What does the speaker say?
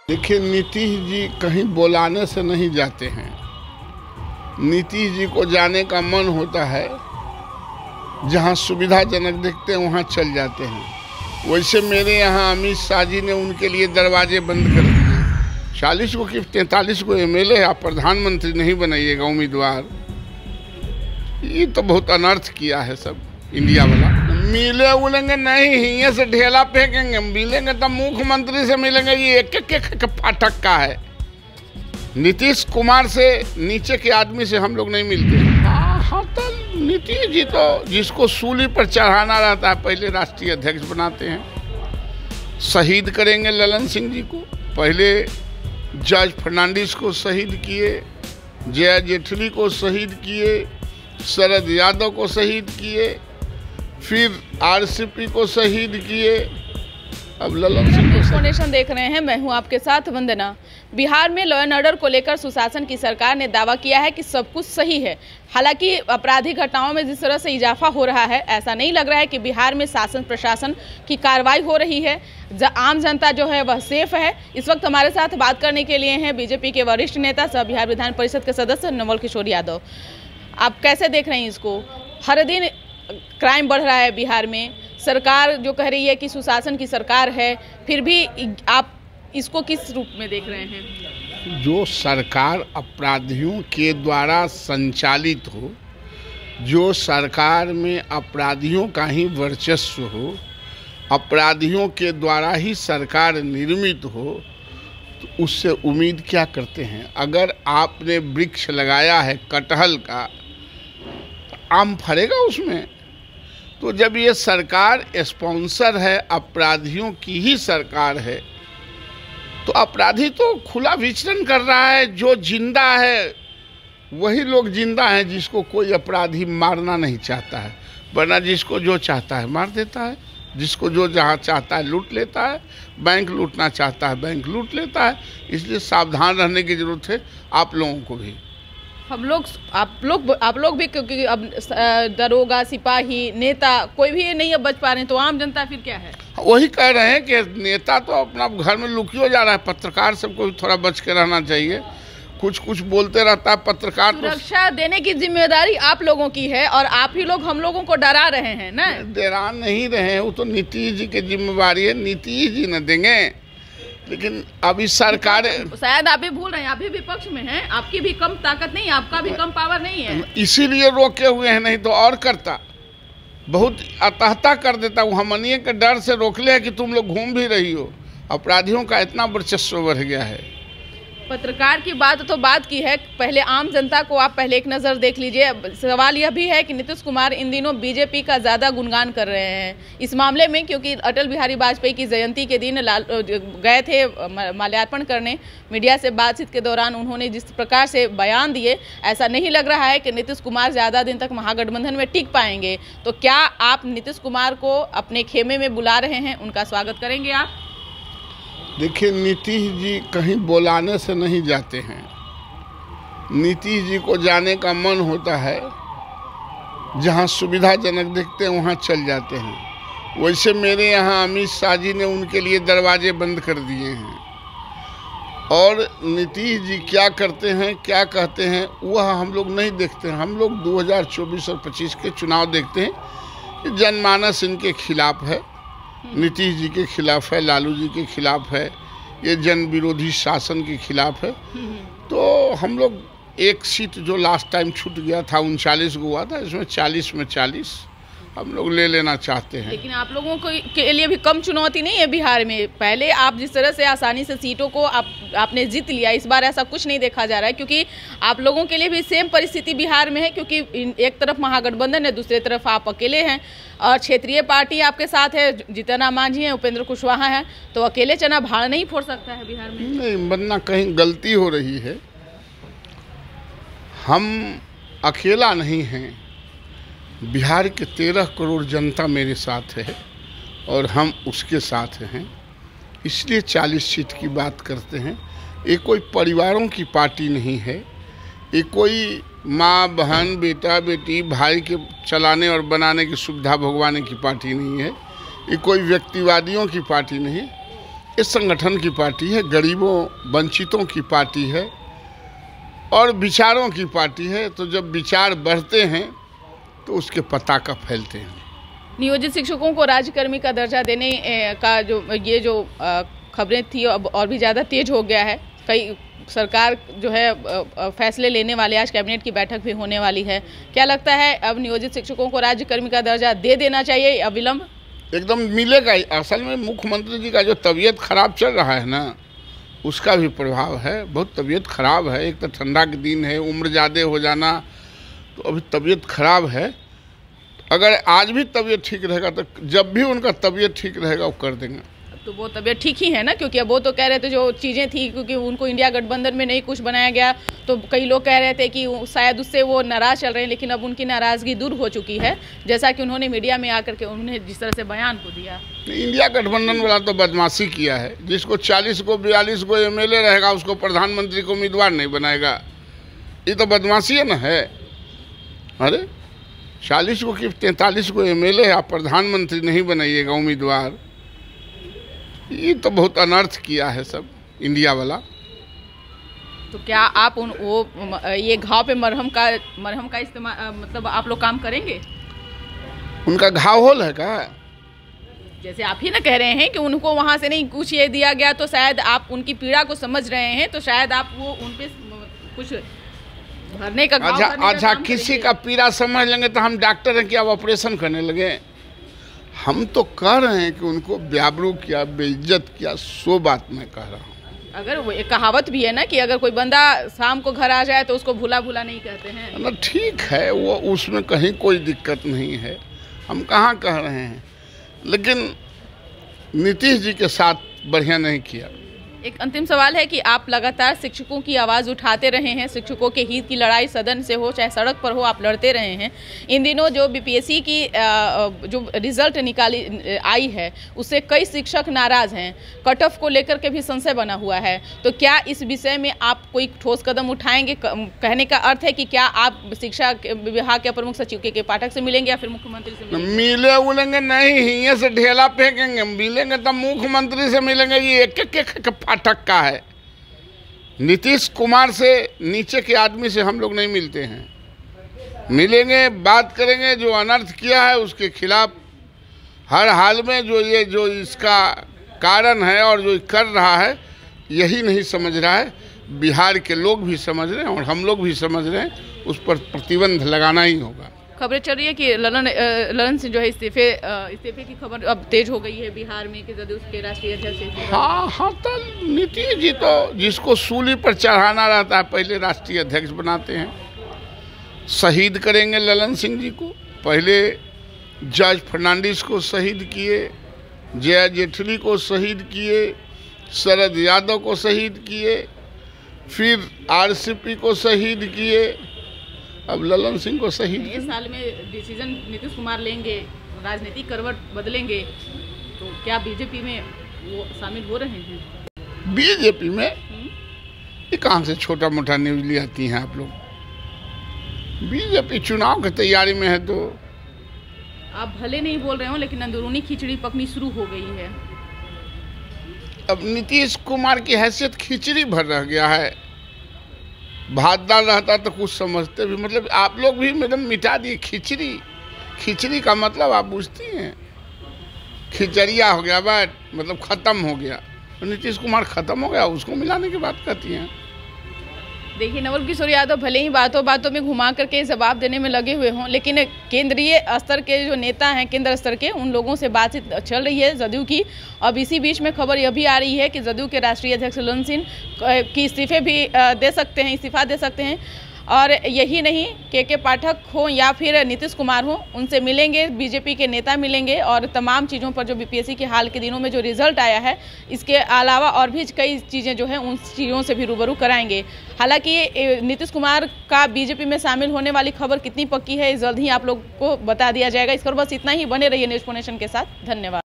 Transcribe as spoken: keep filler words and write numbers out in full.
देखिए, नीतीश जी कहीं बुलाने से नहीं जाते हैं। नीतीश जी को जाने का मन होता है, जहां सुविधाजनक देखते हैं वहां चल जाते हैं। वैसे मेरे यहाँ अमित शाह जी ने उनके लिए दरवाजे बंद कर दिए। चालीस को कि तैंतालीस को एमएलए आप प्रधानमंत्री नहीं बनाइएगा उम्मीदवार, ये तो बहुत अनर्थ किया है सब इंडिया वाला। मिले उलेंगे नहीं, हिये से ढेला फेंकेंगे। मिलेंगे तो मुख्यमंत्री से मिलेंगे, ये एक एक एक फाटक का है। नीतीश कुमार से नीचे के आदमी से हम लोग नहीं मिलते। हाँ हाँ तो नीतीश जी तो जिसको सूली पर चढ़ाना रहता है पहले राष्ट्रीय अध्यक्ष बनाते हैं। शहीद करेंगे ललन सिंह जी को, पहले जॉर्ज फर्नांडिस को शहीद किए, जया जेटली को शहीद किए, शरद यादव को शहीद किए, फिर आरसीपी को शहीद किए, अब ललन सिंह को। फाउंडेशन देख रहे हैं, मैं हूं आपके साथ वंदना। बिहार में लॉ एंड ऑर्डर को लेकर सुशासन की सरकार ने दावा किया है कि सब कुछ सही है। हालांकि आपराधिक घटनाओं में जिस तरह से इजाफा हो रहा है, ऐसा नहीं लग रहा है कि बिहार में शासन प्रशासन की कार्रवाई हो रही है। आम जनता जो है वह सेफ है। इस वक्त हमारे साथ बात करने के लिए हैं बीजेपी के वरिष्ठ नेता सह बिहार विधान परिषद के सदस्य नवल किशोर यादव। आप कैसे देख रहे हैं इसको? हर दिन क्राइम बढ़ रहा है बिहार में। सरकार जो कह रही है कि सुशासन की सरकार है, फिर भी आप इसको किस रूप में देख रहे हैं? जो सरकार अपराधियों के द्वारा संचालित हो, जो सरकार में अपराधियों का ही वर्चस्व हो, अपराधियों के द्वारा ही सरकार निर्मित हो, तो उससे उम्मीद क्या करते हैं? अगर आपने वृक्ष लगाया है कटहल का, तो आम फरेगा उसमें। तो जब ये सरकार स्पॉन्सर है, अपराधियों की ही सरकार है, तो अपराधी तो खुला विचरण कर रहा है। जो जिंदा है वही लोग जिंदा हैं जिसको कोई अपराधी मारना नहीं चाहता है, वरना जिसको जो चाहता है मार देता है, जिसको जो जहाँ चाहता है लूट लेता है। बैंक लूटना चाहता है बैंक लूट लेता है। इसलिए सावधान रहने की जरूरत है आप लोगों को भी। हम लोग आप लोग आप लोग भी, क्योंकि अब दरोगा, सिपाही, नेता कोई भी नहीं अब बच पा रहे हैं, तो आम जनता फिर क्या है? वही कह रहे हैं कि नेता तो अपना घर में लुकियो जा रहा है। पत्रकार सबको भी थोड़ा बच के रहना चाहिए। कुछ कुछ बोलते रहता है पत्रकार। सुरक्षा तो देने की जिम्मेदारी आप लोगों की है और आप ही लोग हम लोगों को डरा रहे हैं ना। डरा नहीं रहे हैं, वो तो नीतीश जी की जिम्मेवारी है, नीतीश जी न देंगे। लेकिन अभी सरकार, शायद आप भी भूल रहे हैं, आप भी विपक्ष में हैं, आपकी भी कम ताकत नहीं है, आपका भी कम पावर नहीं है, इसीलिए रोके हुए हैं। नहीं तो और करता, बहुत अतहता कर देता। वो हमनिए के डर से रोक ले कि तुम लोग घूम भी रही हो। अपराधियों का इतना वर्चस्व बढ़ गया है। पत्रकार की बात तो बात की है, पहले आम जनता को आप पहले एक नज़र देख लीजिए। सवाल यह भी है कि नीतीश कुमार इन दिनों बीजेपी का ज़्यादा गुणगान कर रहे हैं इस मामले में, क्योंकि अटल बिहारी वाजपेयी की जयंती के दिन लाल गए थे माल्यार्पण करने। मीडिया से बातचीत के दौरान उन्होंने जिस प्रकार से बयान दिए, ऐसा नहीं लग रहा है कि नीतीश कुमार ज़्यादा दिन तक महागठबंधन में टिक पाएंगे। तो क्या आप नीतीश कुमार को अपने खेमे में बुला रहे हैं, उनका स्वागत करेंगे आप? देखिए, नीतीश जी कहीं बुलाने से नहीं जाते हैं। नीतीश जी को जाने का मन होता है, जहां सुविधाजनक देखते हैं वहां चल जाते हैं। वैसे मेरे यहाँ अमित शाह जी ने उनके लिए दरवाजे बंद कर दिए हैं। और नीतीश जी क्या करते हैं, क्या कहते हैं, वह हम लोग नहीं देखते हैं। हम लोग दो हज़ार चौबीस और पच्चीस के चुनाव देखते हैं। जनमानस इनके खिलाफ है, नीतीश जी के खिलाफ है, लालू जी के खिलाफ है, ये जन विरोधी शासन के खिलाफ है। तो हम लोग एक सीट जो लास्ट टाइम छूट गया था, उनचालीस को हुआ था, इसमें चालीस में चालीस हम लोग ले लेना चाहते हैं। लेकिन आप लोगों को के लिए भी कम चुनौती नहीं है बिहार में। पहले आप जिस तरह से आसानी से सीटों को आप आपने जीत लिया, इस बार ऐसा कुछ नहीं देखा जा रहा है, क्योंकि आप लोगों के लिए भी सेम परिस्थिति बिहार में है। क्योंकि एक तरफ महागठबंधन है, दूसरी तरफ आप अकेले हैं और क्षेत्रीय पार्टी आपके साथ है, जीतन राम मांझी हैं, उपेंद्र कुशवाहा हैं, तो अकेले चना भाड़ नहीं फोड़ सकता है बिहार में। नहीं, वरना कहीं गलती हो रही है। हम अकेला नहीं हैं, बिहार के तेरह करोड़ जनता मेरे साथ है और हम उसके साथ हैं, इसलिए चालीस सीट की बात करते हैं। ये कोई परिवारों की पार्टी नहीं है, ये कोई माँ बहन बेटा बेटी भाई के चलाने और बनाने की सुविधा भगवाने की पार्टी नहीं है, ये कोई व्यक्तिवादियों की पार्टी नहीं। इस संगठन की पार्टी है, गरीबों वंचितों की पार्टी है और विचारों की पार्टी है। तो जब विचार बढ़ते हैं तो उसके पताका फैलते हैं। नियोजित शिक्षकों को राज्यकर्मी का दर्जा देने का जो ये जो खबरें थी अब और भी ज़्यादा तेज हो गया है। कई सरकार जो है फैसले लेने वाले, आज कैबिनेट की बैठक भी होने वाली है। क्या लगता है अब नियोजित शिक्षकों को राज्यकर्मी का दर्जा दे देना चाहिए या विलंब? एकदम मिलेगा ही। असल में मुख्यमंत्री जी का जो तबीयत खराब चल रहा है ना, उसका भी प्रभाव है। बहुत तबीयत खराब है। एक तो ठंडा के दिन है, उम्र ज़्यादा हो जाना, तो अभी तबीयत खराब है। अगर आज भी तबीयत ठीक रहेगा तो जब भी उनका तबीयत ठीक रहेगा वो कर देंगे। तो वो तबीयत ठीक ही है ना, क्योंकि अब वो तो कह रहे थे जो चीज़ें थी, क्योंकि उनको इंडिया गठबंधन में नहीं कुछ बनाया गया, तो कई लोग कह रहे थे कि शायद उससे वो नाराज़ चल रहे हैं, लेकिन अब उनकी नाराज़गी दूर हो चुकी है, जैसा कि उन्होंने मीडिया में आकर के उन्होंने जिस तरह से बयान को दिया। इंडिया गठबंधन वाला तो बदमाशी किया है। जिसको चालीस को बयालीस को एम एल ए रहेगा उसको प्रधानमंत्री को उम्मीदवार नहीं बनाएगा, ये तो बदमाशी है ना। है अरे चालीस को कि तैंतालीस को एम एल ए आप प्रधानमंत्री नहीं बनाइएगा उम्मीदवार, ये तो बहुत अनर्थ किया है सब इंडिया वाला। तो क्या आप उन वो ये घाव पे मरहम का मरहम का इस्तेमाल मतलब आप लोग काम करेंगे? उनका घाव होल है क्या? जैसे आप ही ना कह रहे हैं कि उनको वहाँ से नहीं कुछ ये दिया गया, तो शायद आप उनकी पीड़ा को समझ रहे हैं, तो शायद आप वो उन पे कुछ भरने का अच्छा अच्छा किसी का पीड़ा समझ लेंगे तो हम डॉक्टर हैं कि आप ऑपरेशन करने लगे? हम तो कह रहे हैं कि उनको बेआबरू किया, बेइज्जत किया, सो बात मैं कह रहा हूँ। अगर वो एक कहावत भी है ना कि अगर कोई बंदा शाम को घर आ जाए तो उसको भूला भूला नहीं कहते हैं ना। ठीक है, वो उसमें कहीं कोई दिक्कत नहीं है, हम कहाँ कह रहे हैं, लेकिन नीतीश जी के साथ बढ़िया नहीं किया। एक अंतिम सवाल है कि आप लगातार शिक्षकों की आवाज़ उठाते रहे हैं, शिक्षकों के हित की लड़ाई सदन से हो चाहे सड़क पर हो, आप लड़ते रहे हैं। इन दिनों जो बीपीएससी की जो रिजल्ट निकाली आई है उससे कई शिक्षक नाराज़ हैं, कट ऑफ को लेकर के भी संशय बना हुआ है। तो क्या इस विषय में आप कोई ठोस कदम उठाएंगे? कहने का अर्थ है कि क्या आप शिक्षा विभाग के प्रमुख सचिव के, के पाठक से मिलेंगे या फिर मुख्यमंत्री से मिलेंगे? मिले उलेंगे नहीं, हिये से ढेला फेंकेंगे। मिलेंगे तब मुख्यमंत्री से मिलेंगे। ये एक एक, एक, एक पाठक का है। नीतीश कुमार से नीचे के आदमी से हम लोग नहीं मिलते हैं। मिलेंगे, बात करेंगे, जो अनर्थ किया है उसके खिलाफ हर हाल में। जो ये जो इसका कारण है और जो कर रहा है यही नहीं समझ रहा है, बिहार के लोग भी समझ रहे हैं और हम लोग भी समझ रहे हैं, उस पर प्रतिबंध लगाना ही होगा। खबरें चल रही है कि ललन ललन सिंह जो है इस्तीफे इस्तीफे की खबर अब तेज हो गई है बिहार में कि जदयू के राष्ट्रीय अध्यक्ष। हाँ हाँ, तो नीतीश जी तो जिसको सूली पर चढ़ाना रहता है पहले राष्ट्रीय अध्यक्ष बनाते हैं। शहीद करेंगे ललन सिंह जी को। पहले जॉर्ज फर्नांडिस को शहीद किए, जया जेटली को शहीद किए, शरद यादव को शहीद किए, फिर आरसीपी को शहीद किए, अब ललन सिंह को शहीद। इस साल में डिसीजन नीतीश कुमार लेंगे, राजनीतिक करवट बदलेंगे, तो क्या बीजेपी में वो शामिल हो रहे हैं? बीजेपी में ये कहाँ से छोटा मोटा न्यूज ले आती हैं आप लोग? बीजेपी चुनाव की तैयारी में है। तो आप भले नहीं बोल रहे हो, लेकिन अंदरूनी खिचड़ी पकनी शुरू हो गई है। अब नीतीश कुमार की हैसियत खिचड़ी भर रह गया है। भात दाल रहता तो कुछ समझते भी, मतलब आप लोग भी मतलब मिटा दिए खिचड़ी। खिचड़ी का मतलब आप पूछती हैं, खिचड़िया हो गया, बात मतलब ख़त्म हो गया। तो नीतीश कुमार ख़त्म हो गया, उसको मिलाने की बात करती हैं। देखिए, नवल किशोर यादव भले ही बातों बातों में घुमा करके जवाब देने में लगे हुए हों, लेकिन केंद्रीय स्तर के जो नेता हैं, केंद्र स्तर के, उन लोगों से बातचीत चल रही है जदयू की। अब इसी बीच में खबर यह भी आ रही है कि जदयू के राष्ट्रीय अध्यक्ष ललन सिंह की इस्तीफे भी दे सकते हैं, इस्तीफा दे सकते हैं। और यही नहीं, के के पाठक हो या फिर नीतीश कुमार हो, उनसे मिलेंगे, बीजेपी के नेता मिलेंगे और तमाम चीज़ों पर जो बीपीएससी के हाल के दिनों में जो रिजल्ट आया है, इसके अलावा और भी कई चीज़ें जो हैं उन चीज़ों से भी रूबरू कराएंगे। हालांकि नीतीश कुमार का बीजेपी में शामिल होने वाली खबर कितनी पक्की है, जल्द ही आप लोग को बता दिया जाएगा। इस पर बस इतना ही। बने रहिए न्यूज़ पॉइंट नेशन के साथ। धन्यवाद।